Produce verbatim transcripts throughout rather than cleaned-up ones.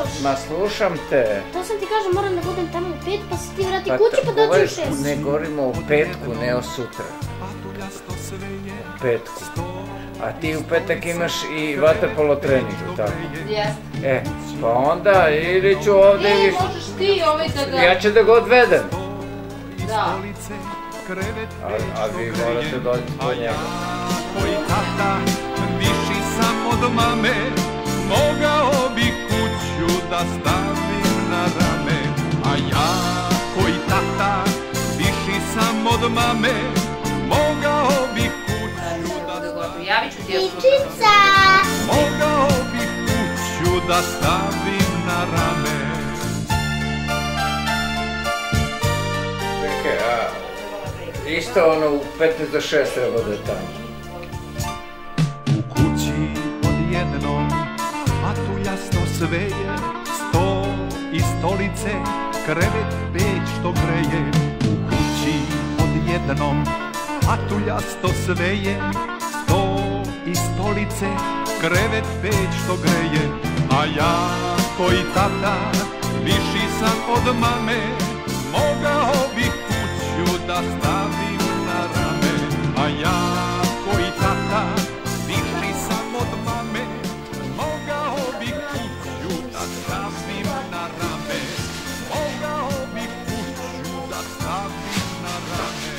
još. Ma slušam te. To sam ti kažem, moram da budem tamo u pet, pa se ti vrati kući pa dođe u šest. Ne govorimo o petku, ne o sutra. U petku. A ti u petak imaš i vaterpolo trening, tako? Jeste. E, pa onda ili ću ovde... Ne, možeš ti ovaj da ga... Ja ću da ga odvedem. Da. A vi morate doći po njega. Koji tata viši sam od mame, mogao bi kuću da stavim na rame. A ja koji tata viši sam od mame, mogao bi kuću da stavim. Javit ću ti još sutra. Pičica! Mogao bi kuću da stavim na rame. Čekaj, a... Isto ono u petnaest do šest treba da je tamo. U kući odjednom, a tu jasno sve je, sto i stolice, krevet peć što greje. U kući odjednom, a tu jasno sve je, sto i stolice, krevet peć što greje. A ja koji tata viši sam od mame, mogao bi kuću da stavim na rame. A ja koji tata viši sam od mame, mogao bi kuću da stavim na rame. Mogao bi kuću da stavim na rame.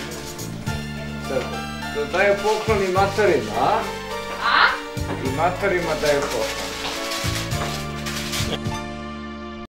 Da daju poklon i materima, a? A? I materima daju poklon.